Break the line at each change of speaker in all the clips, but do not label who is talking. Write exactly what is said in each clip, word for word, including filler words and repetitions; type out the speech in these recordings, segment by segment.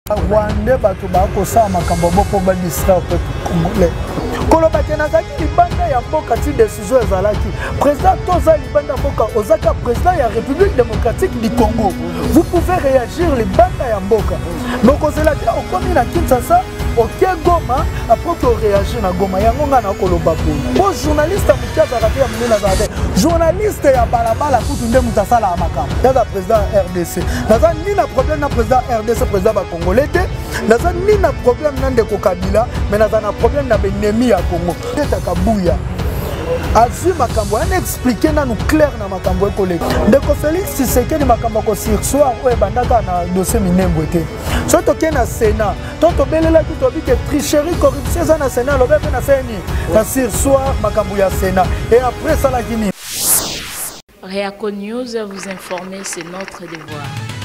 Rwanda bato bakosa makambo moko ba distraire peuple congolais. Koloba kenazaki libanda ya mboka ti décision ezalaki. Président toza libanda mboka ozaka président ya République démocratique du Congo. Vous pouvez réagir libanda ya mboka. Donc ozelaki okomi na Kinshasa, OK Goma après que réagir na Goma yango nga na koloba po. Po journaliste mutaka raté ya mena zade. Journaliste ya balabala kutu nde mutasala makambo. Yaza président R D C. Naza ni na problème na président R D C président ba congolais te. Naza ni na problème na ndeko Kabila, mais naza na problème na benemi ya Congo. Teka buya. Azu makambo an expliquer na nous clair na makambo e collègue. Ndeko Félix Tshisekedi makambo ko sur soir o bandaka na dossier minembo te. So to ke na Sénat, to to belela ki to bi que tricherie corruption za na Sénat lo be na seni. Na sur soir makambo ya Sénat et après ça la Guinée.
Réaco News vous informer, c'est notre devoir.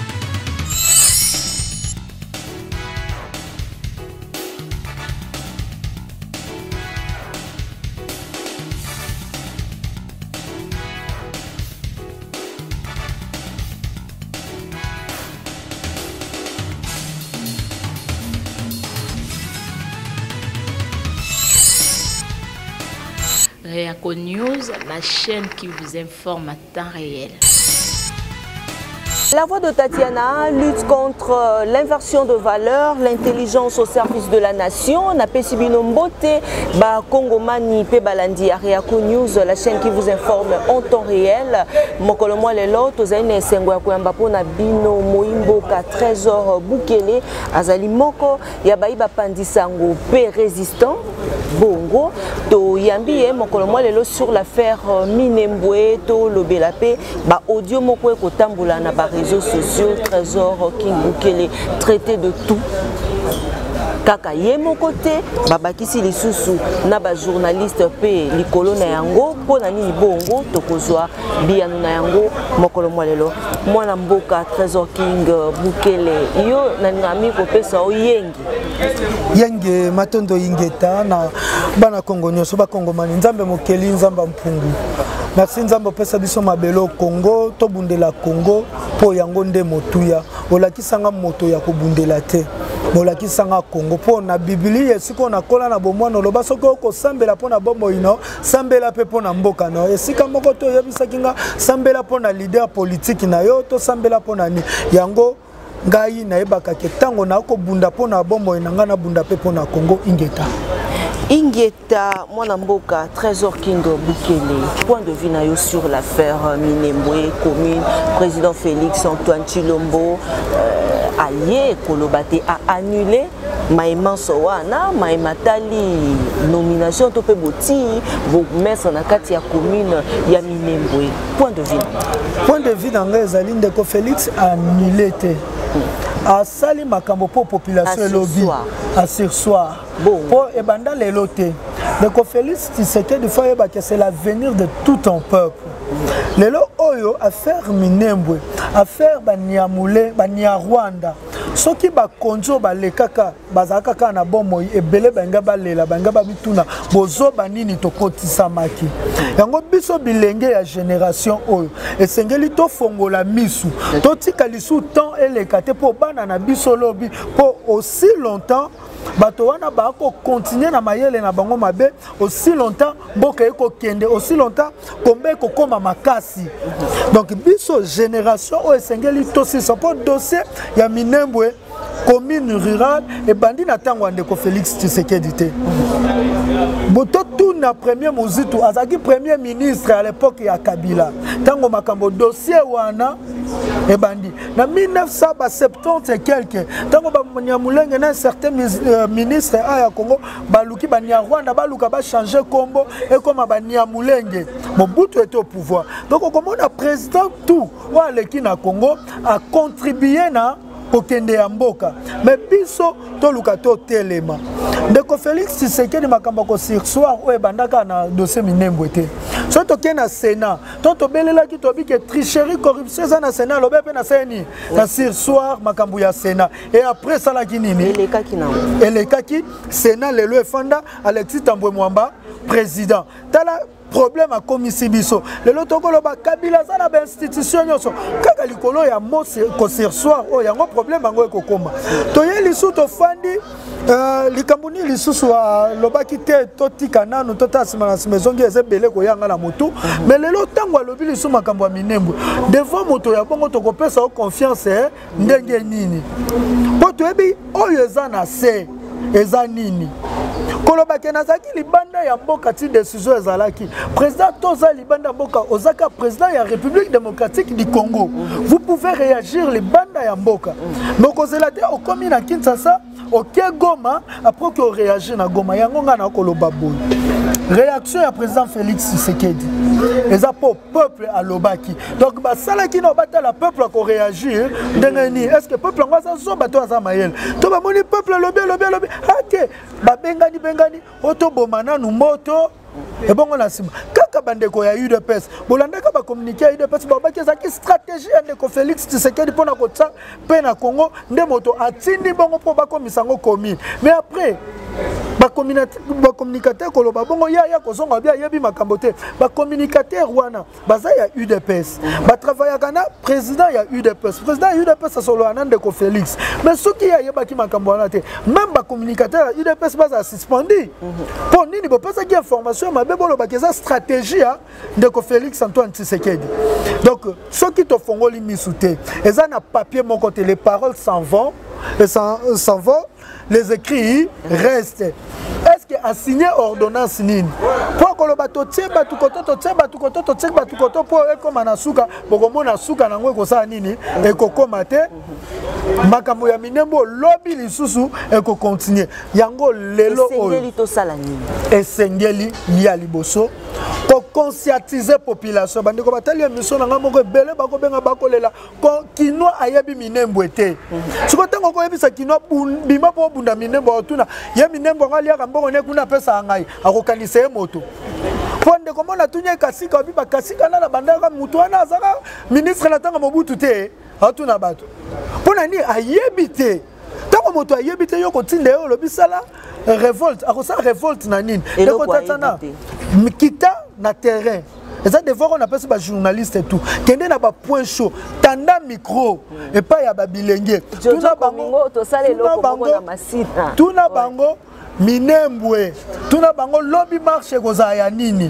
Réaco News, la chaîne qui vous informe à temps réel.
La voix de Tatiana lutte contre l'inversion de valeurs, l'intelligence au service de la nation. Na Pesibino Mbote, ba Kongomani pe balandi Réaco News, la chaîne qui vous informe en temps réel. Mokolo moi lelo tozaine sengo ya koyamba pona bino moimbo ka trésor Bukele azali moko ya baiba pandisango pe résistant bongo to yambi mokolo moi lelo sur l'affaire Minembwe to lobela pe ba audio moko ko tambola na ba réseaux sociaux. Trésor King Bukele traité de tout kaka ye moko te babakisi lisusu na ba journaliste pe likolo na yango pona nini bongo tokozwa biano na yango mokolo mwalelo mwana mboka Trésor King Bukele yo na ngami kopesa o yengi
yenge matondo ingeta na bana Kongo nyoso ba Kongomani nzambe mokeli nzamba mpungu. Merci nzambe pesa biso mabelo Congo to bundela Congo po yango nde motuya olakisanga moto ya kobundela te molakisanga Congo po na Biblia esiko na kola na bomwana loba soko ko sambela pona bombo ino sambela pe pona mboka no esika moko to yebisa kinga sambela pona leader politique na yo to sambela pona ni yango ngai na yebaka ke tango na ko bunda pona bombo inanga na bunda pe pona Congo ingeta
Ingeta mwana mboka Trésor King Bukele, point de vue na yo sur l'affaire Minembwe commune, président Félix Antoine Tshilombo euh, allié Kolobate a annulé Maïman Sowana, Maïmatali nomination topé boti vous mettre na kati ya commune ya Minembwe. Point de vue.
Point de vue dans les alines de Félix annulé te. A sali makambo po population lobby à sur soir bon pour ebanda les lotés de Félix Tshisekedi fois yeba que c'est l'avenir de tout un peuple lelo oyo affaire Minembwe affaire banyamule banyarwanda soki ba konjo ba lekaka bazaka ka na bomo ebele banga balela banga babituna bozo banini to kotisa maki yango biso bilenge ya génération oyo esengeli to fongola misu to tika lisu temps elekate po bana na biso lobi po aussi longtemps bato wana ba ko continuer na mayele na bango mabe aussi longtemps mboka eko kende aussi longtemps kombe ko koma makasi donc biso génération o esengeli to si support dossier ya Minembwe commune rurale et bandi na tango ndeko Félix Tshisekedi te boto tout na premier mozitu azaki premier ministre à l'époque ya Kabila tango makambo dossier wana et bandi na mille neuf cent soixante-dix et quelques tango ba Nyamulenge na certains euh, ministres à Congo baluki ba Nyarwanda baluka ba changer combo et comme ba Nyamulenge Mobutu était au pouvoir donc comme on a président tout wa leki na Congo a contribué na kokende ya mboka mais biso to lukato telema ndeko Félix Tshisekedi makambo ko sur soir o bandaka na dossier Minembwe te so to ke na Sénat to to belela ki to bi que tricherie corruption za na Sénat lobe pe na seni na sur soir makambo ya Sénat et après ça la kinini
eleka kina
eleka ki Sénat lelo efanda Alexis Tambwe Mwamba président tala problème à komisi biso lelo tokolo ba kabila za na ba institution nyoso kaka likolo ya mose ko sur soir o yango problème ngo ekokoma to ye lisu to fandi euh likambuni lisusu wa lobaki te totika nanu totasima na simezongi ezebele ko yanga na motu mais lelo tango alobi lisu makambo ya minembo devant moto ya bongo to kopesa confiance ndenge nini po to ebi oyo eza na se eza nini koloba ke nazaki libanda ya mboka ti décision ezalaki président toza libanda mboka ozaka président ya République démocratique du Congo vous pouvez réagir libanda ya mboka mais kozela te okomi na Kinshasa OK Goma après que réagir na Goma yango nga na koloba boy réaction ya président Félix Tshisekedi eza pour peuple à lobaki donc ba sala ki no bata la peuple a ko réagir ndengeni est-ce que peuple ngwa zo bato za mayel to ba moni peuple lobi lobi lobi ate ba bengani bengani oto bomana nu moto et bon on a sima kaka bandeko ya U D P S bolandaka ba communiquer U D P S ba baki za ki stratégie ndeko Félix Tshisekedi pona ko tsa pe na Congo nde moto atindi bongo po ba komisango komi mais après ba communicateur koloba bongo ya ya kozonga bia yebi makambo te ba communicateur wana baza ya U D P S ba travailler kana président ya U D P S président ya U D P S solo anande ko Félix mais soki ya yeba ki makambo wana te même ba communicateur ya U D P S baza suspendi pour nini bo pesa ki information mabe bolo ba keza stratégie de ko Félix Antoine Tshisekedi donc soki to fongoli misute eza na papier mon côté les paroles s'en vont et s'en s'en vont les écrits restent. Est-ce que a signé ordonnance nini? Pour que le bateau tient batu koto to tient batu koto to tient batu koto pour comme na suka bokomo na suka na ngwe ko sa nini e ko komate makambo ya minembo lobby lisusu e ko continuer yango lelo o
esengeli to sala nini
esengeli ya liboso ko conscientiser population bandeko batali ya mission na ngamoko ebele bako benga bakolela ko kino ayebi minembo ete siko tango ko yebisa kino bima po bunda minembo otuna ye minembo ngali ya mbongo ne kuna pesa ngai akokanisa moto ponde komona tunya kasika biba kasika na bandaka mutu wana azaka ministre na tanga mobutu te atuna bato pona ni ayebite tango moto ayebite yoko tinde yo lobisala révolte akosa révolte na nini ndeko tatana mikita na terrain eza devoir on appelle ça journaliste et tout kende na ba point chaud tanda micro et pas ya ba bilenge tuna bango
to sala eloko bango na masina
tuna bango minembwe tuna bango lobby marche koza ya nini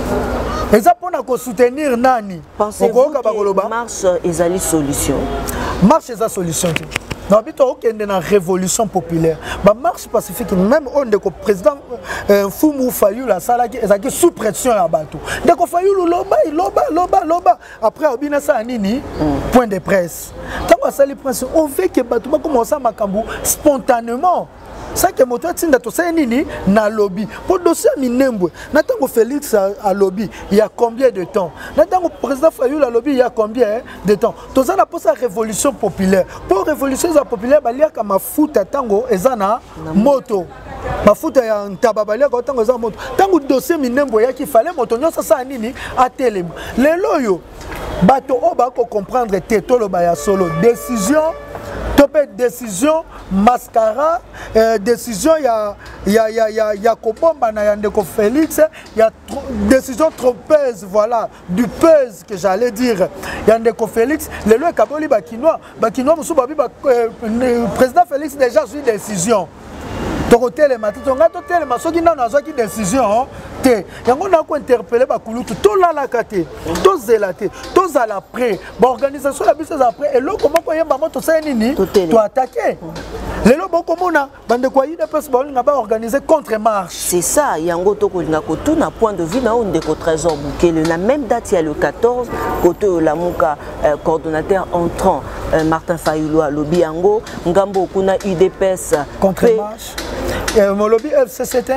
eza pona ko soutenir nani
pensez-vous que marche ezali solution
marche eza solution non bito okende na révolution populaire ba marche pacifique même on de ko président Fumu Fayulu sala ki ezaki sous pression ya bato ndeko Fayulu loba loba loba loba après obina sa nini point de presse tango sali presse on veut que bato ba commencer makambo spontanément ça que moto tinda to sa nini na lobby pour dossier minembwe na tango Félix a lobby il y a combien de temps na tango président Fayulu a lobby il y a combien de temps to ça na pour sa révolution populaire pour révolution populaire balia ka mafuta tango ezana moto mafuta ya ntababalia ka tango ezana moto tango dossier minembo ya ki fallait moto nyosa sa nini atelema lelo yo bato o ba ko comprendre te tolo ba ya solo décision topé décision mascara euh, décision ya ya ya ya ya kobomba na yandeko Félix ya décision trompeuse voilà du pèse que j'allais dire yandeko Félix le loi kaboli bakinois bakinois musu babi ba président Félix déjà eu décision tokote le matito ngato tele masoki na nazaki décision te yango na ko interpeller ba kulutu to la la kate to zelate to zala prêt ba organisation la biso za prêt et lo comment ko yemba moto sa nini to attaquer lelo boko mona bande ko yi de pes ba nga ba organiser contre marche
c'est ça yango to ko nga ko tout na point de vue na on de ko trésor Bukele la même date il y a le quatorze côté la muka euh, coordonnateur entrant euh, Martin Fayulu à lobby yango ngambo kuna U D P S
contre marche et mon lobby F C C T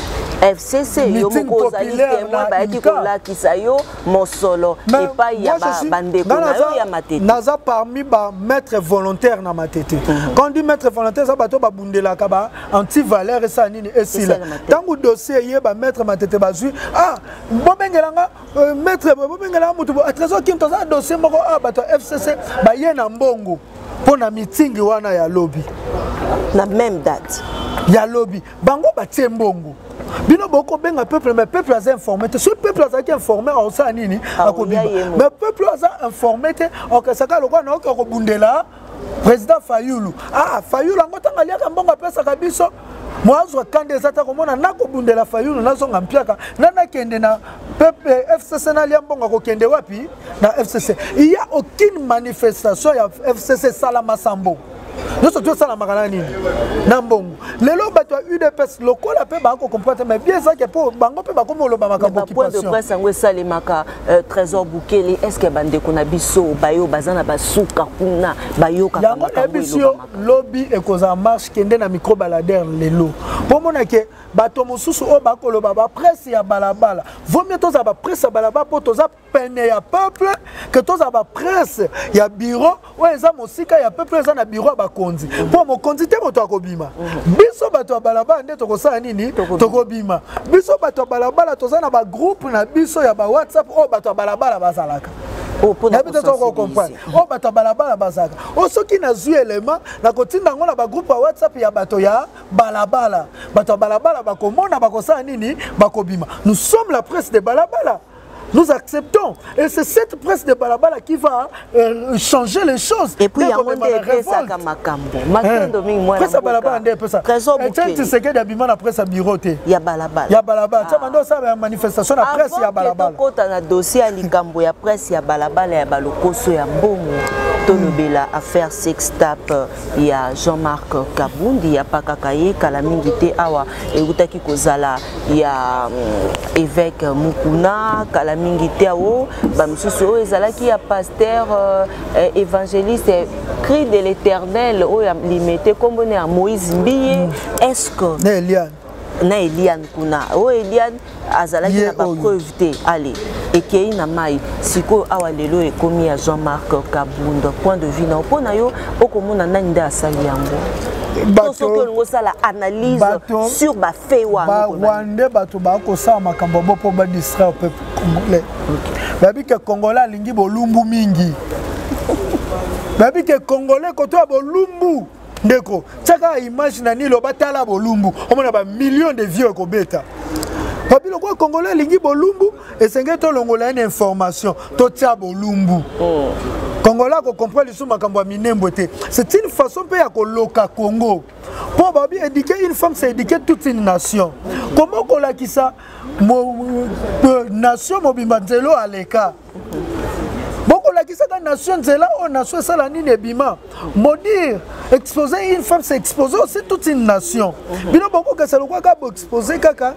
F C C yomoko zali témoin ba ki kola kisayo mosolo et pas ya ba bande ko na yo ya matete
naza parmi ba maître volontaire na matete quand dit maître volontaire ça bato ba bundela ka ba anti valeur et ça nini et sila tangu dossier ye ba maître matete bazui ah bobengelanga maître bobengelanga mutu a trésor kim to ça dossier moko ah bato F C C ba ye na mbongo pona meeting wana ya lobby
na même date
ya lobby bango batie mbongo bino boko benga peuple mais peuple a informé ce peuple a été informé en ça nini akobima mais peuple a informé o que ça ka lokwa na ko bundela président Fayulu ah Fayulu ngotanga liaka mbonga pesa kabiso mwazo kande zata komona nako bundela Fayulu nazo ngampiaka nana kende na F C C na liambonga ko kende wapi na F C C il y a aucune manifestation ya F C C Salama Sambo. Nous sommes tous à la maranani. Nambongo. Les lots battent U D P S locaux la paix banco comprendre mais bien ça que pour bango peut pas comme le bamaka occupation.
Point de presse ngwe salemaka Trésor Bukele est-ce que bande kona biso bayo bazana basuka kuna bayo ka
yango ebisio lobby et cause en marche kende na micro baladeur lelo. Pour mona ke bato mosusu o bakolo baba presse ya balabala. Vaut mieux tous aba presse ya balabala pour tous peine ya peuple que tous aba presse ya bureau ou eza mosika ya peuple eza na bureau konzi pour mon konzi te moto akobima biso bato balabala nde tokosala nini tokobima biso bato balabala tozana ba groupe na biso ya ba WhatsApp o bato balabala bazalaka o pona ko comprendre o bato balabala bazaka o soki na zu élément na kotinda ngona ba groupe ya WhatsApp ya bato ya balabala bato balabala bakomona bakosala nini bakobima nous sommes la presse de balabala. Nous acceptons. Et c'est cette presse de Balabala qui va euh, changer les choses.
Et puis, il y a un révolte.
Presse de Balabala, c'est ça. Et tu sais que la presse à bureau. Il
y a Balabala.
Il y a Balabala. Tu as ça une manifestation à presse, il y a Balabala.
Quand on a un dossier à l'Ikambo, il y a presse, il y a Balabala, il y a Balokoso, il y a Bomo. Tolobela, affaire sextape, il y a Jean-Marc Kabundi, il y a Pakakaye, Kalamingite Awa, et Utaki Kozala, il y a évêque Mukuna, Kalamingite Awa, Bamsuso, et Zalaki, il y a pasteur évangéliste, cri de l'éternel, où il y a limité, comme on est à Moïse Mbiye, est-ce que.
Eliane.
Na Eliane Kuna, oh Eliane, Azalaki n'a pas preuve, allez. Et qui est une maille, si quoi awalelo est commis à Jean-Marc Kabunda, point de vue, n'a pas nayo, au commun a nanda à Saliango. Bateau que la analyse sur ma fait ou à
Rwanda, bateau bako sa makambo pour ba distraire au peuple congolais. Babi que Congolais lingi bolumbu mingi. Babi que Congolais koto bolumbu. Ndeko, chaka image na ni lo batala bolumbu. On a ba millions de vieux ko beta. Papi le quoi Congolais lingi bolumbu et c'est to longola une information to tia bolumbu. Congolais ko comprendre sous makambo minembo te. C'est une façon pe ya ko loka Congo. Pour babi éduquer une femme c'est éduquer toute une nation. Comment ko la ki ça nation mobimba nzelo aleka. Beaucoup la qui s'est nation zela ou nation ça la nini ebima. Maudire, exposer une femme c'est exposer aussi toute une nation. Bino beaucoup que c'est le quoi qu'à exposer kaka.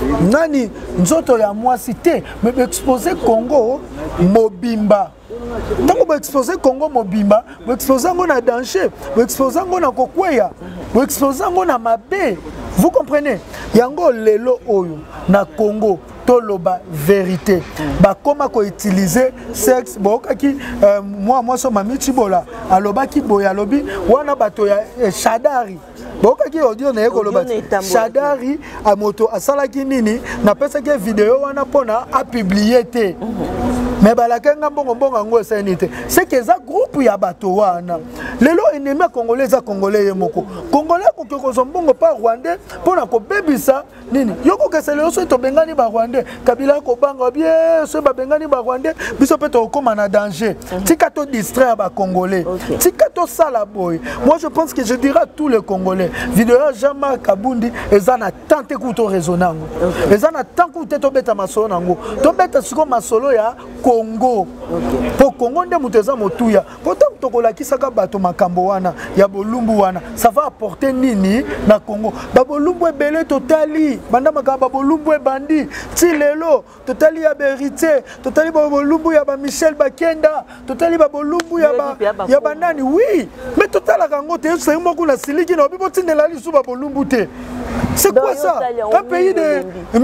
Nani nzoto ya moi cité mais exposer Congo mobimba. Tant que vous exposez Congo mobimba, vous exposez on a danger, vous exposez on a kokweya, vous exposez on a mabe. Vous comprenez? Yango lelo oyo na Congo. Toloba vérité. Ba comment ko utiliser sexe bo kaki moi moi so mami chibola aloba ki boya lobi wana bato ya Shadari. Bo kaki audio na yeko loba Shadari a moto asala ki nini na pesa ke vidéo wana pona a publier te. Mais balakenga mbongo mbongo ngo senite. C'est que ça groupe ya bato wana. Lelo ennemi congolais za congolais yemoko. Congolais ko ko zombongo pa rwandais pona ko bebisa nini. Yoko ke sele so to bengani ba rwandais. Kabila ko banga bien so ba bengani ba rwandais biso pe to koma na danger. Tika to distraire ba congolais. Tika to sala boy. Moi je pense que je dirais à tous les congolais. Vidéo Jean-Marc Kabundi ezana tante ku to raisonnango. Ezana tant ku te to beta masolo nango. To beta siko masolo ya Congo. Pour Congo nde muteza motuya. Pourtant tokola kisaka bato makambo wana ya bolumbu wana. Ça va apporter nini na Congo. Ba bolumbu ebele totali. Banda makaba bolumbu ebandi. Ti lelo totali ya Berité, totali ba bolumbu ya ba Michel Bakenda, totali ba bolumbu ya ba ya banani. Oui, mais totala kango te c'est mo kuna siliki na bibo tindela lisu ba bolumbu te. C'est quoi ça? Un pays de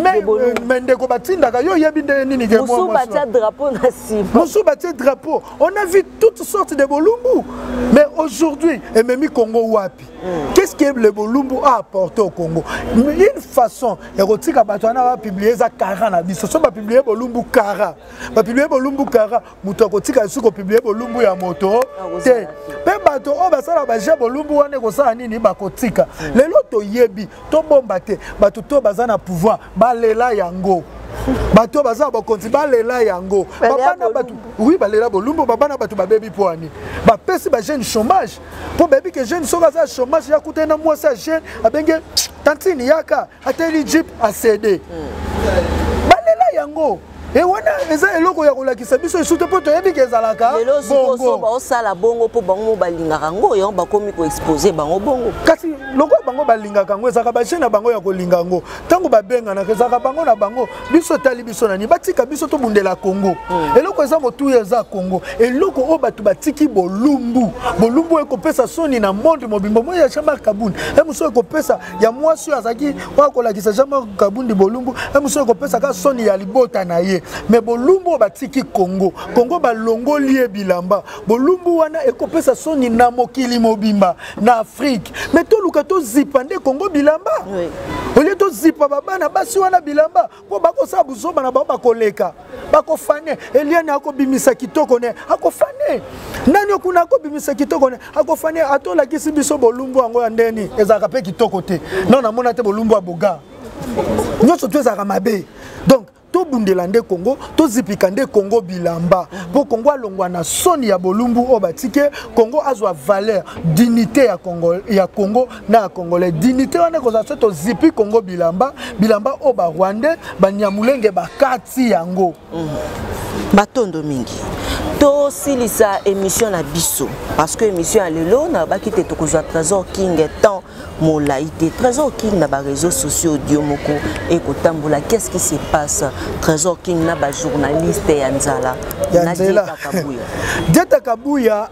Mendeko Batindaka, yo yebinde nini ke
moi. Drapeau
Moussou bâti drapeau. On a vu toutes sortes de bolumbu. Mais aujourd'hui, et même Congo Wapi. Qu'est-ce que le bolumbu a apporté au Congo? Une façon, érotique Batouana va publier ça Kara na biso. So va publier bolumbu Kara. Va publier bolumbu Kara. Mutokotika suko publier bolumbu ya moto. Te. Pe bato o basala ba jabo lumbu wane ko sa nini bakotika lelo to yebi to bomba te bato to bazana pouvoir balela yango bato baza ba konti balela yango babana bato oui balela bolumbu babana bato babebi poani ba pesi ba jeune chômage po bebi que jeune soka za chômage ya kutena moi sa jeune abenge tantini yaka ateli jeep a cédé balela yango et wana eza eloko ya kolakisa biso esute poto yebi kezalaka
bongo ba osala bongo po bango balingaka ngo yo bakomi ko exposer bango bongo
kasi loko bango balingaka ngo ezaka ba jeune bango ya kolinga ngo tango babenga na kezaka bango na bango biso tali biso nani batika biso to bundela Congo eloko eza motu eza Congo eloko o batu batiki bolumbu bolumbu ekopesa soni na monde mobimbo mo ya Jean-Marc Kabundi emuso ekopesa ya mwasi azaki wa kolakisa Jean-Marc Kabundi bolumbu emuso ekopesa ka soni ya libota na ye mais bolumbu batiki Congo Congo balongoli e bilamba bolumbu wana ekopesa soni na mokili mobimba na Afrique mais to luka to zipande Congo bilamba oui ole to zipa babana basi wana bilamba po bako sa buzoba na baba koleka bako fane eliane akobimisa kitoko ne akofane nani okuna akobimisa kitoko ne akofane atola kisi biso bolumbu ango ya ndeni ezaka pe kitoko te non na mona te bolumbu aboga nyoso to ezaka mabe donc to bundelande Congo to zipikande Congo bilamba po Congo alongwa na soni ya bolumbu o batike Congo azwa valeur dignité ya Congo ya Congo na Congolais dignité wana ko za to zipi Congo bilamba bilamba o ba Rwandais banyamulenge bakati yango
batondo mingi to silisa émission na biso parce que émission à lelo na bakite to ko za Trésor King temps Molaïté Trésor King na ba réseaux sociaux audio moko et kotambola qu'est-ce qui se passe Trésor King na ba journaliste ya Nzala na Dieta Kabuya
Dieta Kabuya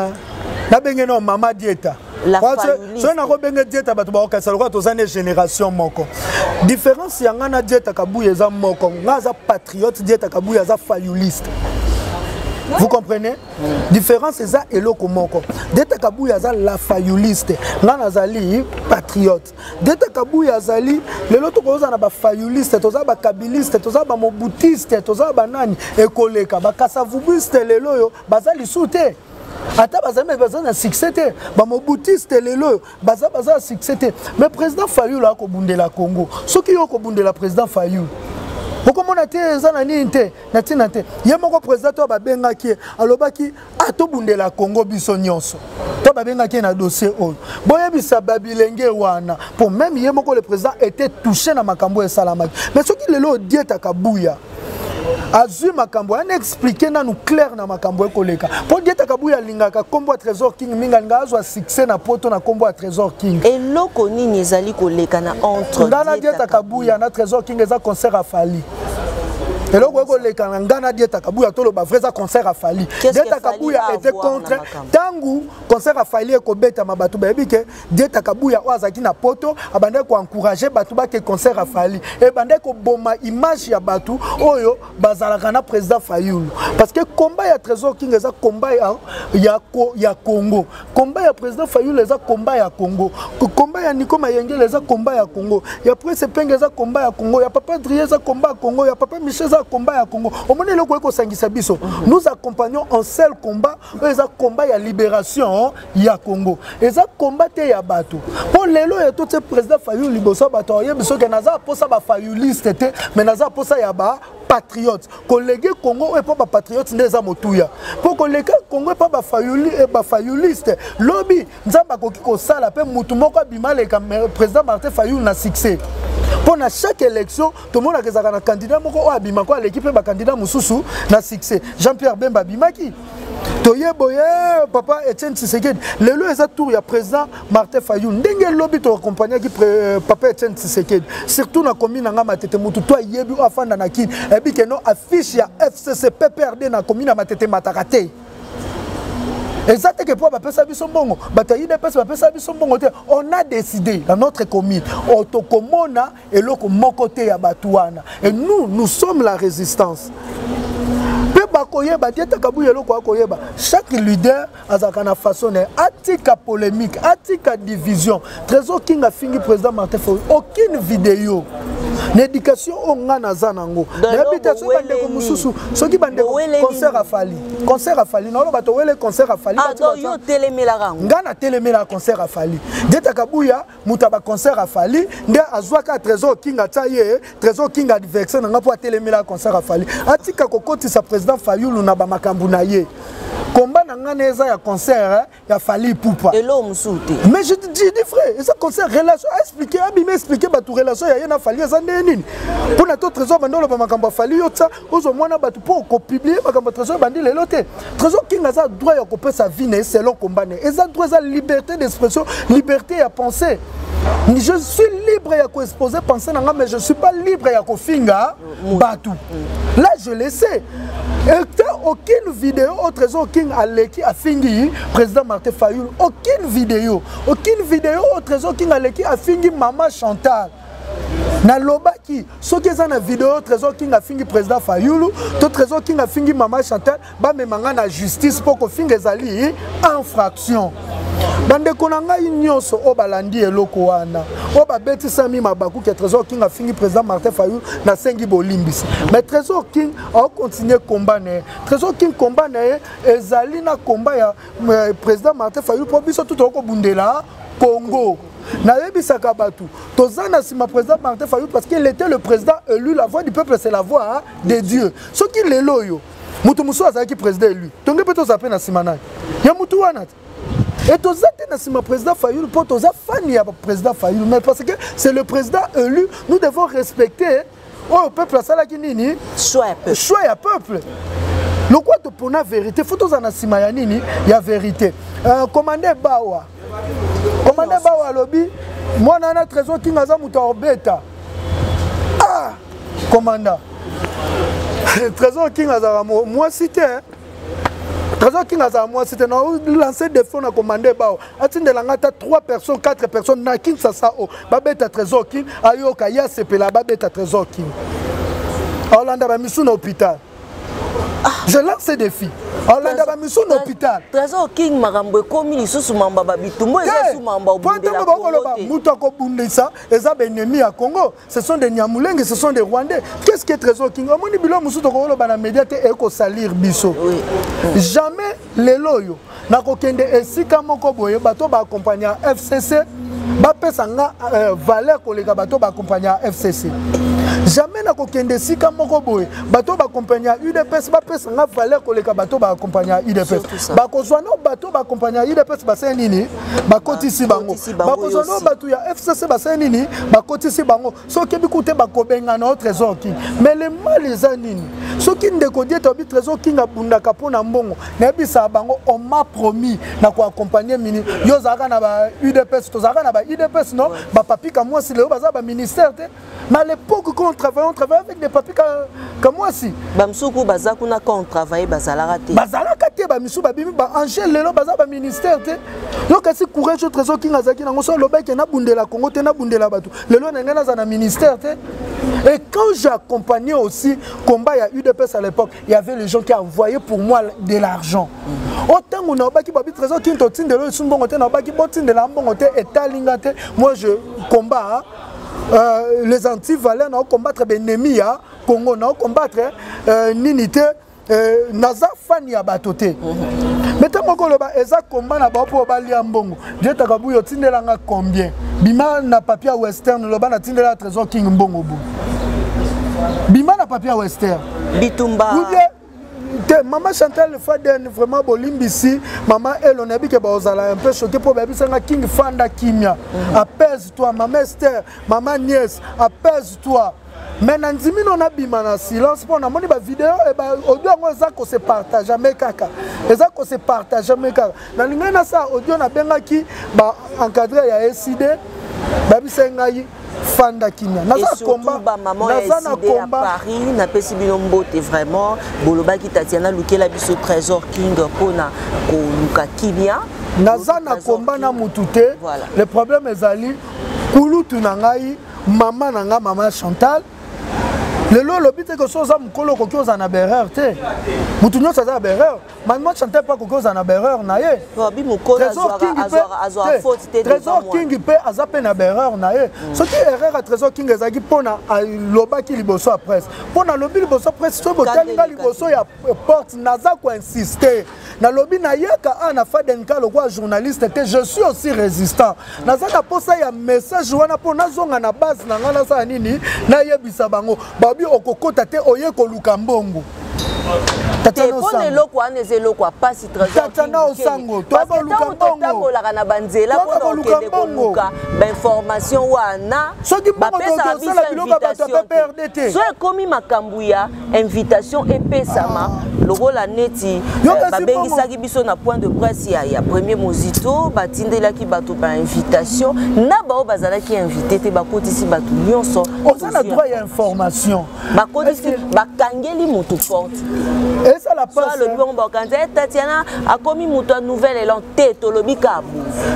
na bengeno mama Dieta
la
so na ko benge Dieta bato ba okasa lokwa tozane génération moko différence ya ngana Dieta Kabuya za moko ngaza patriote Dieta Kabuya za fayuliste. Vous comprenez? Mm. Différence c'est ça et l'autre moko. Dieta Kabuya za la fayuliste, ngana zali patriote. Dieta Kabuya zali le l'autre koza na ba fayuliste, toza ba kabiliste, toza ba mobutiste, toza ba nani ekoleka, ba kasavubiste le loyo bazali soute. Ata bazame bazana succès te, ba mobutiste le loyo baza baza succès te. Mais président Fayulu la ko bundela Congo. Soki yo ko bundela président Fayulu Beaucoup na te ezana nini te na tina te ye moko président to babengaki alobaki atobundela Congo biso nyonso to babengaki na dossier oyo boyebisa babilenge wana pour même ye moko le président était touché na makambo esalamaki mais soki lelo Dieta Kabuya azui makambo ana expliquer na nous clair na makambo ekoleka po Dieta Kabuya lingaka kombo Trésor King minga ngazo succès na poto na kombo Trésor King
et loko nini ezali koleka na entre
ngana Dieta Kabuya na Trésor King eza concert à Fali et là où les Kanangana Dieta Kabuya tolo ba vrai concert à Fali Dieta Kabuya était contre tangu concert à Fali ko beta mabatu ba bike Dieta Kabuya wazaki na poto abande ko encourager batu ba ke concert à Fali et bande ko boma image ya batu oyo bazalaka na président Fayulu parce que combat ya Trésor King eza combat ya ya ya Congo combat ya président Fayulu eza combat ya Congo combat ya Nico Mayengele eza combat ya Congo ya Prince Penge eza combat ya Congo ya Papa Drier eza combat ya Congo ya Papa Michel combat à Congo. Au moment où nous accompagnons un seul combat, c'est un combat de libération ya Congo. Et ça combat ya bateau. Pour les lois et tout ce président Fayulu liboso bateau, il y a besoin que naza pour ça ba fayuliste mais naza pour ça ya ba patriote. Collègue Congo et pas ba patriote ndeza motuya. Pour collègue Congo et pas ba fayuli et ba fayuliste. Lobby nzamba koki ko sala pe mutu moko bimale comme président Martin Fayulu na succès. Pour chaque élection, tout le monde a un candidat à l'équipe de candidat Moussoussou na succès. Jean-Pierre Bemba Bimaki. Toye boye papa Etienne Tshisekedi. Le lo est tour il y a président Martin Fayulu. Ndenge lobby to accompagner qui papa Etienne Tshisekedi. Surtout na commune nga matete mutu to yebi afanda na kin. Et bi que non affiche ya F C C P P R D na commune na matete matakate. Exactement que pour ça bisongo bataille de pesa pesa bisongo on a décidé dans notre commune autokomona et loko mokote ya batuana et nous nous sommes la résistance pe bakoyeba Dieta Kabuya loko akoyeba chaque leader azakana façon atika polémique atika division Trésor King a fini président Martin Fayulu aucune vidéo l'éducation on nga naza nango l'habitation bande ko mususu soki bande concert a fali concert a fali non bato wele concert a fali
ah donc yo telemela rango
nga na telemela concert a fali deta kabuya mutaba concert a fali nde azwaka trésor kinga tsaye trésor kinga adversaire nga po telemela concert a fali atika kokoti sa président Fayulu na ba makambu na ye combat na nga neza ya concert ya fali pupa
elo musute
mais je te dis frère ça concert relation à expliquer abi m'expliquer ba tout relation ya na fali za nini pour na to trésor bandolo ba makambo fali yo tsa ozo mwana batu pour ko publier makambo trésor bandi lelo te trésor kinga za droit ya ko pe sa vie ne selon combat ne eza droit za liberté d'expression liberté à penser. Je suis libre à exposer penser nanga mais je suis pas libre à ko finga batu là je le sais. Et aucune vidéo au trésor king aleki a fingi président Martin Fayulu, aucune vidéo aucune vidéo au trésor king aleki a fingi maman Chantal na lobaki soki eza na vidéo trésor king a fingi président Fayulu to trésor king a fingi maman Chantal ba memanga na justice pour ko finga ezali infraction bande konanga nyonso o balandi eloko wana o ba beti sami mabaku ke trésor king a fingi président Martin Fayulu na sengi bolimbisi mais trésor king a continuer combat ne trésor king combat ne ezali na combat ya président Martin Fayulu pour biso tout ko bundela Congo na yebisaka batu tozana sima président Martin Fayulu parce qu'il était le président élu. La voix du peuple c'est la voix hein, de Dieu ce qui le loyo mutu muso azaki président élu tonge peto zape na simana ya mutu wana et tozate na sima président Fayulu pour toza fan ya président Fayulu mais parce que c'est le président élu nous devons respecter oh peuple sala ki nini
choix peuple
choix ya peuple le quoi to pona vérité faut tozana sima ya nini ya vérité euh, commandant Bawa commandant Bawa lobby moi na trésor king aza muta obeta ah commandant trésor king aza moi cité trésor king aza moi cité na lancer des fonds na commandant Bawa atinde langata trois personnes quatre personnes na king ça ça o babeta trésor king ayoka ya sepela babeta trésor king Hollande ba misu na hôpital. Je lance ce défi. Hollande ba misu na hôpital.
Trésor king makambo komi lisusu mamba ba bitumbo eza su mamba obundela Congo.
Muto ko bundisa eza ba ennemi ya Congo. Ce sont des Nyamulenge, ce sont des Rwandais. Qu'est-ce que Trésor king? Omoni bilo musu to ko loba na média te e ko salir biso. Jamais les loyo na ko kende esika moko boye bato ba accompagner F C C ba pesa nga valeur koleka bato ba accompagner F C C. Jamais na ko kende sika moko boye bato ba accompagner U D P S ba pesa nga valeur koleka bato ba accompagner U D P S. Ba ko zwana bato ba accompagner U D P S ba sen nini ba kotisi bango. Ba ko zwana bato ya F C C ba sen nini ba kotisi bango. So ke bikute ba ko benga na trésor king. Mais le mal les anini. So ki ndeko die to bi trésor king abunda kapona mbongo. Na bisa bango on m'a promis na ko accompagner mini yo zaka na ba U D P S to zaka na ba U D P S non ba papi ka moi si le baza ba ministère te. Mais à l'époque quand on travaillait, on travaillait avec des papiers comme moi aussi.
Bamsuku bazakuna quand on travaillait bazalaka te.
Bazalaka te bamisu babimi ba Angel lelo baza ba ministère te. Yo kasi courage au trésor king azaki nango so loba ke na bundela Congo te na bundela batu. Lelo na ngana za na ministère te. Et quand j'ai accompagné aussi combat ya U D P S à l'époque, il y avait les gens qui envoyaient pour moi de l'argent. Autant on a baki babi trésor king to tindelo sumbongo te na baki botindela mbongo te etalinga te. Moi je combat Euh, les anti-valeurs n'ont combattre les ennemis à Congo, n'ont combattre euh, Ninité, euh, Naza Fani à Batoté. Mais tant que le bas, Eza combat na ba pour bali ambongo. Dieu t'a kabou yo tindela nga combien? Bima na papier western le bas na tindela trésor king mbongo bu. Bima na papier western.
Bitumba.
Maman Chantal le Faden vraiment bolimbisi maman elle on a dit que bazala un peu choqué pour baby sanga king fanda kimia apaise-toi maman Esther maman nièce apaise-toi mais nanzimi on a bima na silence pour na moni ba vidéo et ba audio ngo za ko se partage jamais kaka eza ko se partage jamais kaka na linga na sa audio na benga ki ba encadré ya S I D baby sanga yi Fanda Kimia.
Et surtout, ba maman est décidée à Paris, n'a pas si bien beauté vraiment. Boloba qui Tatiana Luke la biso trésor king pona ko Luka Kimia.
Nazana combat na mutute. Le problème est ali kulu tunangai maman nanga maman Chantal. Le lot, le but est que ça, mukolo kokyo za na berreur te. Mutunyo ça za berreur. Maman chantait pas kokyo za na berreur na ye. Trésor King peut. Trésor King peut azape na berreur na ye. Ce qui erreur à Trésor King ezaki pona loba ki liboso à presse. Pona lobi liboso presse so botalinga liboso ya porte naza ko insister. Na lobi na yeka ana fadenka le roi journaliste était je suis aussi résistant. Naza ka posa ya message wana pona zonga na base na ngala sa nini na yebisa bango. Babi okokota te oye ko lukambongo.
Tepone loko aneze loko pasi Trésor
Tatana osango to ba lukambongo
la kana banzela ko kende ko luka ba information wana ba pesa bisa invitation so ekomi makambu ya invitation epesama logo la neti ba bengisaki biso na point de presse ya ya premier mozito batindelaki bato ba invitation na ba bazalaki invité te bakotisi bato nyonso
on a droit à information
bakotisi bakangeli mutu porte.
Et ça la passe.
Le bon Bokanze, Tatiana a commis une nouvelle élan tête au lobby Kabou.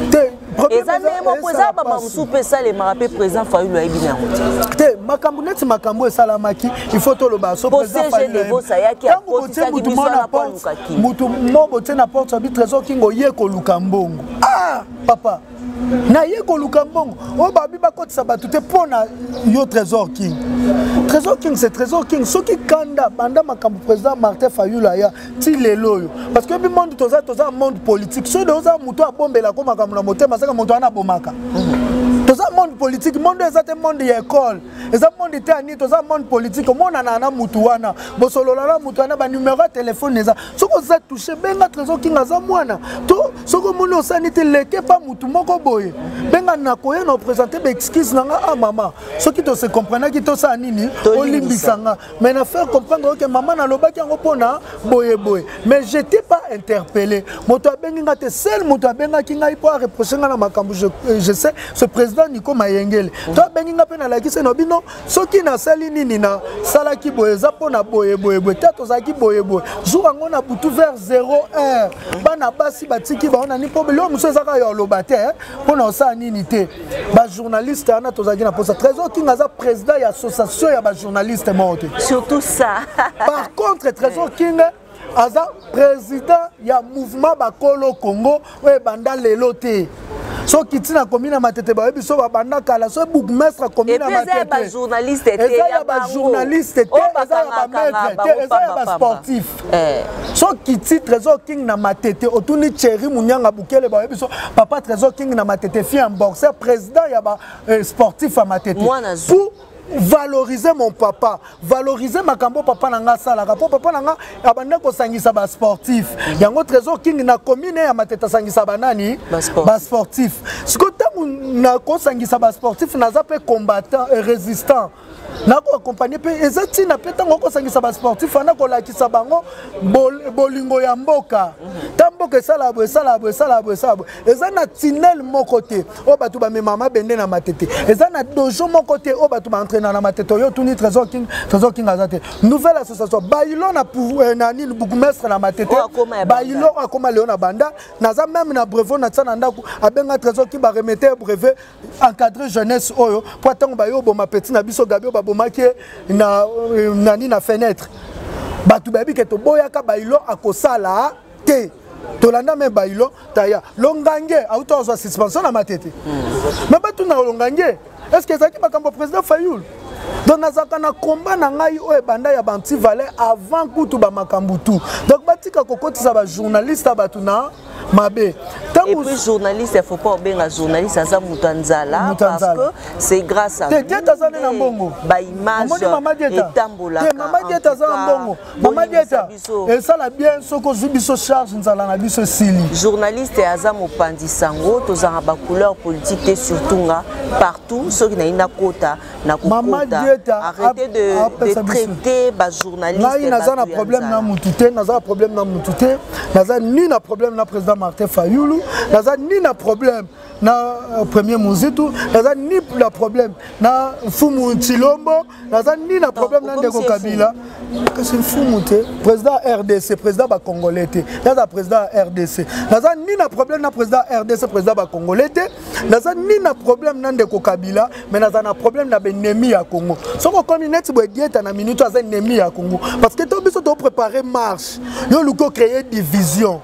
Et ça n'est pas pour ça, papa, vous soupez ça, les marapés présents, Fayou le Ebina.
Te, Makambounet, Makambo et Salamaki, il faut tout le bas.
Pour ces jeunes de vos saya qui a posé Moutou
Moutou Moboté n'apporte sa vie trésor qui ngoye ko lukambongo. Ah, papa. Na ye ko lukambongo. Oh, babi bakot sabatu te pona yo Trésor King. Trésor King, c'est Trésor King. Ce qui kanda, banda Makambo président Martin Fayou là ya, ti lelo yo. Parce que le monde toza toza monde politique. Ceux de oza moutou a bombe la ko Makambo na moté, masaka moutou ana bomaka. Toza monde politique, monde ezate monde ya école. Eza monde te ani toza monde politique. Monde na na moutou wana. Bosolo la moutou wana ba numéro de téléphone eza. Soko za toucher benga Trésor King aza mwana. To soko mono sanité leke pa moutou moko boye. Benga na koye na présenter ba excuse nanga ah maman. Ce qui to se comprendre ki to sa nini olimbisanga. Mais na faire comprendre que maman na lobaki yango pona boye boye. Mais j'étais pas interpellé. Moto bengi ngate seul moto benga ki ngai po reprocher na makambu je je sais ce président Nico Mayengele. To bengi ngape na laki se no bino soki na sali nini na sala ki boye za pona boye boye boye tato za ki boye boye. Jour ngo na butu vers zéro heure. Bana basi batiki ba ona ni problème lo muso ezaka yo lobate pona osa nini te. Ba journaliste ana to za ki na posa Trésor King aza président ya association ya ba journaliste morte.
Surtout ça.
Par contre Trésor King aza président ya mouvement Bakolo Congo oye banda lelo te. So kitina komina matete ba biso ba banda kala so bourgmestre komina matete.
Et ba journaliste te
ya ba journaliste te eza ba maître te eza ba sportif. Eh. So kiti Trésor King na matete otuni Thierry Munyanga Bukele ba biso papa Trésor King na matete fi un boxeur président ya ba sportif à matete. Pour valoriser mon papa, valoriser ma kambo papa nanga sala, kapo papa nanga abanda ko sangisa ba sportif. Yango Trésor King na commune ya mateta sangisa banani ba sportif. Siko tamu na ko sangisa ba sportif naza pe combattant et résistant. Nako accompagner pe ezati na peta ngoko sangisa ba sportif ana ko lakisa bango bolingo ya mboka. Tamboka sala bo sala bo sala bo sala. Ezana tinel mon côté. O batu ba mama bende na matete. Ezana dojo mon côté o batu ba entraîner na matete yo tuni Trésor King, Trésor King azate. Nouvelle association Bailo na pour nani le bourgmestre na matete. Bailo akoma Léona Banda, naza même na brevet na tsana ndako abenga Trésor King ba remettre brevet encadré jeunesse oyo pour tango ba yo bo ma petit na biso gabio ba bomaki na nani na fenêtre. Batu babi ke to boyaka Bailo akosala te. Tolanda me Bailo taya longange auto zo suspension na matete. Mais batu na longange est-ce que ça qui makambo président Fayou? Donc nazaka na combat na ngai o ebanda ya banti valet avant kutu ba makambu tout. Donc batika kokotisa ba journaliste batu na mabe.
Et puis journaliste, il ne faut pas oublier un journaliste, ça Moutanzala, parce que c'est grâce à
lui. Tu es un bongo.
Bah image et tambola.
Maman dit que un bongo. Maman dit et ça la bien ce que Zubiso charge nous allons la biso sili.
Journaliste et Azam Opandisango, tous en bas couleur politique et surtout partout ceux qui n'ont pas quota, n'a quota. Arrêtez de traiter bah journaliste.
Là il n'a pas de problème na Moutouté, n'a pas de problème na Moutouté, n'a pas ni na problème na président Martin Fayulu. Naza ni na problème na premier Mozitu, naza ni na problème na Fumu Tshilombo, naza ni na problème na Ndeko Kabila. C'est Fumu te président R D C, président ba Congolais te. Naza président R D C. Naza ni na problème na président R D C, président ba Congolais te. Naza ni na problème na Ndeko Kabila, mais naza na problème na benemi ya Congo. Ce qu'on comme net boy diète na minute à ennemi à Congo parce que to biso to préparer marche. Yo luko créer division.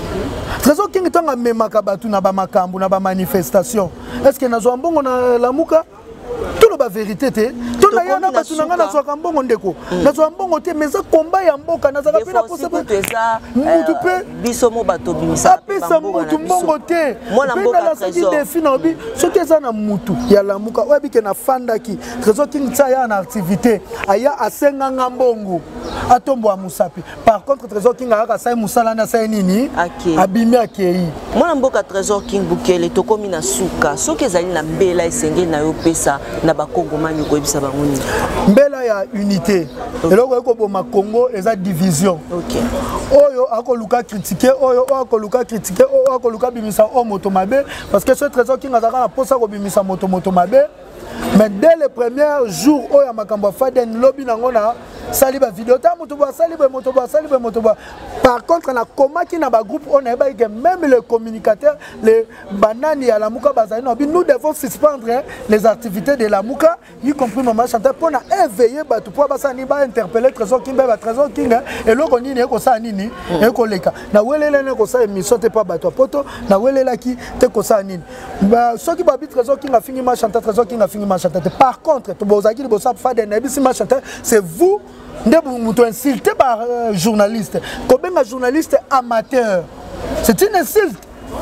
Trésor King tanga memaka batu na ba makambu na ba manifestation. Est-ce que nazo mbongo na Lamuka? Tout la vérité te to na yana batu na ngana so kambongo ndeko na so mbongo te mais ça combat ya mboka na zaka pina posa
ba ça
mutu pe
biso mo bato bimisa
apesa mutu mbongo te
mwana mboka
trésor défi na bi soki eza na mutu ya Lamuka oyebi ke na fandaki Trésor King tsa ya na activité aya asenga ngambongo atombo a musapi par contre Trésor King aka sai musala na sai nini abimi akei
mwana mboka Trésor King Bukele to komi na suka soki ezali na mbela esengeli na yo pesa na bakongomani koyebisa bango nini
mbela ya unité eloko ekoboma Congo eza division
OK
oyo akoluka critiquer oyo akoluka critiquer oyo akoluka bimisa o moto mabe parce que ce Trésor King azaka na posa ko bimisa moto moto mabe mais dès le premier jour oyo makambo faden lobby nango na sali ba vidéo ta moto ba sali ba moto ba sali ba moto ba par contre na koma ki na ba groupe on a ba que même les communicateurs les banani ya Lamuka bazali no nous devons suspendre les activités de Lamuka y compris maman chanteur pour na éveiller batu pour basani ba interpeller Trésor King ba Trésor King et loko nini ko sa nini e ko leka na welele ne ko sa émission te pas batu poto na welela ki te ko sa nini ba soki ba bi Trésor King a fini ma chanteur Trésor King a fini ma chanteur par contre to bozaki bo sa fa de nebi ma chanteur c'est vous vous insulté par euh, journaliste. Combien de journalistes amateurs? C'est une insulte.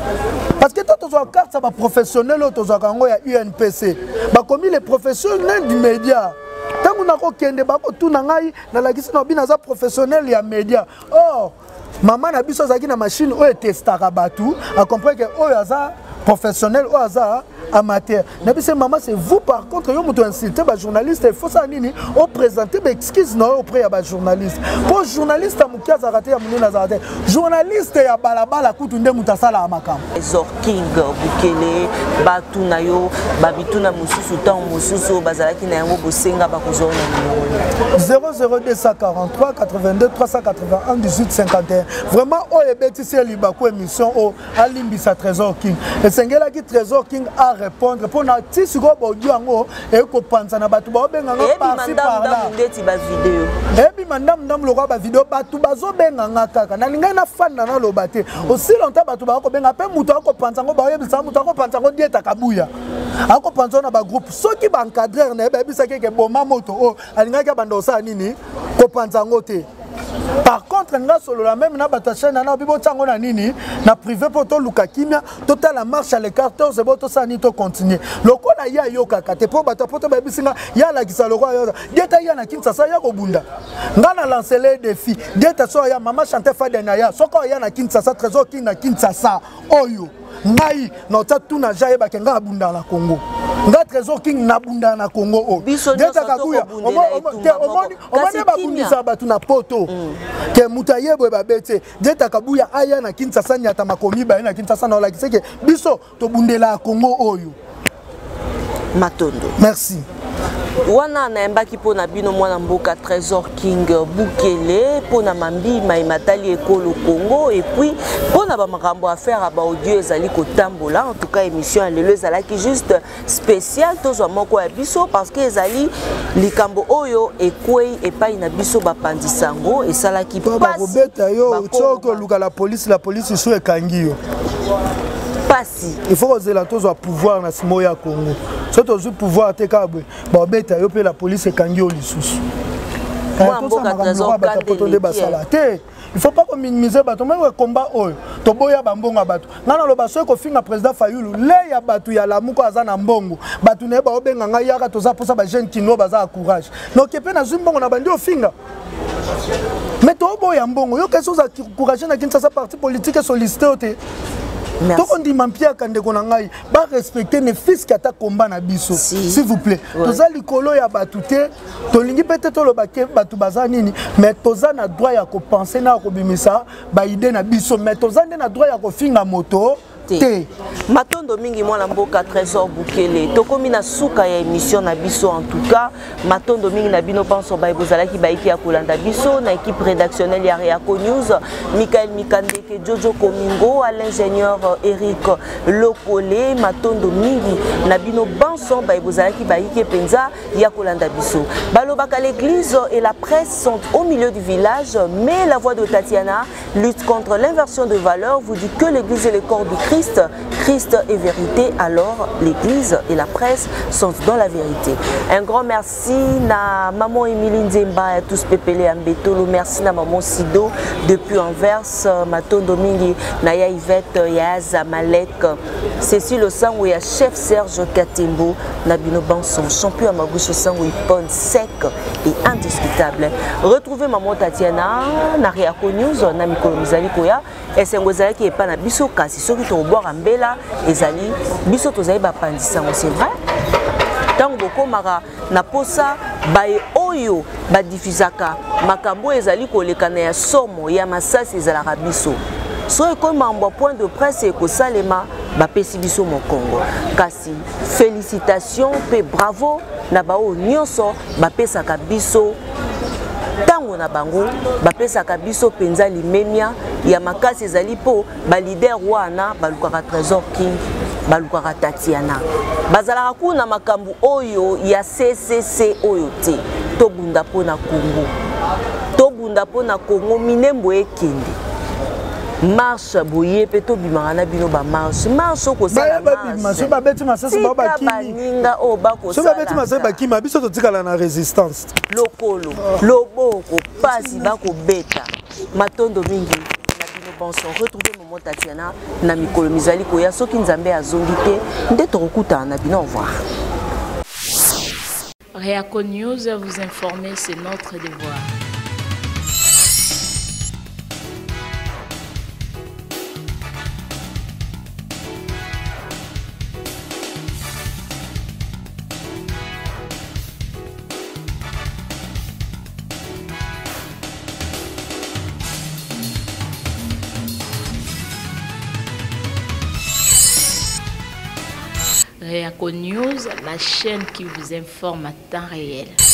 Parce que toi, tu as une carte, ça va professionnel, tu as une U N P C. Comme les professionnels du média. Tant qu'on a kende bako tout nangai na la kisi na bina za professionnel ya média. Oh, maman na biso zaki na machine o testaka batu, a comprendre que o yaza professionnel o yaza amateur. Nabi c'est maman c'est vous par contre yo muto insulter ba journaliste il faut ça nini o présenter ba excuse non auprès ya ba journaliste. Pour journaliste amukia za raté ya munena za raté. Journaliste ya balabala kutu nde mutasala amakam.
Trésor King Bukele batu na yo babitu na mususu temps mususu bazalaki na yango bosenga ba kozona
zéro zéro deux cent quarante-trois quatre-vingt-deux trois cent quatre-vingt-un dix-huit cinquante et un. Vraiment o ebeti c'est libako émission o alimbisa Trésor King. Et sengela ki Trésor King a répondre pour na ti siko bodio ngo e ko panza na batu ba benga nga parti par là
ndeti ba vidéo
e bi mandam ndam lo ba vidéo batu bazo benga nga kaka na linga na fan na lo bate aussi longtemps batu ba ko benga pe muto ko panza ngo ba yebisa muto ko panza ngo dieta kabuya ako panza na ba groupe soki ba encadrer na ba bisa keke boma moto o alinga ka bando sa nini ko panza ngo te. Par contre, nga solo la même na batache na na bibo tango na nini na privé pour to luka kimia total la marche à l'écart c'est bon to sani to continuer loko na ya yo kaka te po bata poto ba bisinga ya la kisa loko yo deta ya na Kinshasa ya ko bunda nga na lancer les défis deta so ya mama chanter fade na ya soko ya na Kinshasa Trésor King na Kinshasa oyo ngai na tatu na jaye ba kenga bunda na Congo nga Trésor King na bunda na Congo o deta kakuya omoni omoni ba bundisa batu na poto ke mutayebwe babete deta kabuya aya na Kinshasa nyata makomi ba na Kinshasa na la kiseke biso to bundela Congo oyo
Matondo.
Merci.
Wana na mbaki pona bino mwana mboka Trésor King Bukele pona mambi maimatali ekolo Congo et puis pona ba makambo à faire aba audio ezali kotambola en tout cas émission ya lelo ezalaki juste spécial tozo moko ya biso parce que ezali likambo oyo ekwei epai na biso bapandisango esalaki
pasi robeta yo tsoko luka la police la police so ekangi yo
pasi
il faut oser la tozo pouvoir na simo ya Congo surtout oser pouvoir te kabwe ba beta yo pe la police ekangi yo lisusu
moi mboka Trésor
King basala te il faut pas minimiser bato mais we combat oyo to boya bambonga bato ngana lo baso ko finga président Fayulu le ya bato ya Lamuka azana mbongo bato ne ba obenga nga yaka toza posa ba jeune kino baza courage donc epe na zumbongo na bandi ofinga mais to boya mbongo yo keso za courage na Kinshasa parti politique sollicité ote. Donc on dit Mampia Kandeko Nangai, bah respecter les fils qui attaquent combat na biso, s'il vous plaît. Toza likolo ya batute, tolingi peut-être le baké batu bazanini, mais toza na droit ya ko penser na ko bimisa, ba idée na biso, mais toza na droit ya ko finga moto.
te. Matondo mingi mwana mboka Trésor Bukele. Tokomi na suka ya émission na biso en tout cas. Matondo mingi na bino penso ba bozalaki ba iki ya kolanda biso na équipe rédactionnelle ya Reaco News. Michael Mikandeke, Jojo Komingo, à l'ingénieur Eric Lokole, Matondo mingi na bino banso ba bozalaki ba iki penza ya kolanda biso. Balobaka l'église et la presse sont au milieu du village, mais la voix de Tatiana lutte contre l'inversion de valeurs, vous dit que l'église est le corps du Christ, Christ est vérité, alors l'église et la presse sont dans la vérité. Un grand merci na maman Emilie Nzemba et tous pepele Ambetolo, merci na maman Sido depuis Anvers, Matondo mingi na ya Yvette ya Zamalek, Cécile Osango ya chef Serge Katembo, na bino Banson, champion à Magouche Osango Ipon sec et indiscutable. Retrouvez maman Tatiana na Reaco News na mikolo mizali koya esengo ezali ki epa na biso kasi soki to boire mbela ezali biso tozali ba pandisa c'est vrai tango bokomaka na posa bae oyo ba diffusaka makambo ezali kolekana ya somo ya masasi ezalaka biso so ekomamba point de presse ekosalema bapesi biso mokongo kasi félicitations pe bravo na bao nyonso bapesaka biso tango na bango bapesaka biso penza limemia ya makasi ezali po ba leader wana balukaka Trésor King balukaka Tatiana bazalaka kuna makambu oyo ya C C C oyo te tobunda po na Congo tobunda po na Congo minembo ekende marche boye pe to bimaka na bino ba marche marche ko sala marche
ba beti masasi ba ba kimi
baninga o ba ko
sala ba beti masasi ba kimi biso to tikala na résistance
lokolo loboko pasi ba ko beta matondo mingi na bino bonso retrouver maman Tatiana na mikolo mizali ko ya soki nzambe azongi te nde to kokuta na bino au revoir.
Reaco News, vous informer, c'est notre devoir. Reaco News, la chaîne qui vous informe à temps réel.